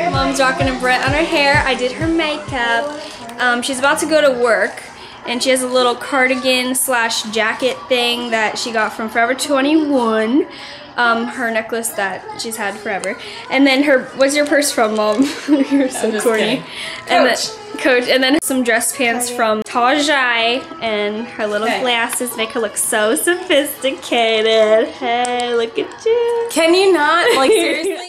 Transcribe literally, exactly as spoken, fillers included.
Mom's rocking a Brett on her hair. I did her makeup. Um, she's about to go to work, and she has a little cardigan slash jacket thing that she got from Forever twenty-one. Um, her necklace that she's had forever. And then her, what's your purse from, Mom? You're so corny. And then, Coach. And then some dress pants from Tajai, and her little okay. glasses make her look so sophisticated. Hey, look at you. Can you not? Like, seriously?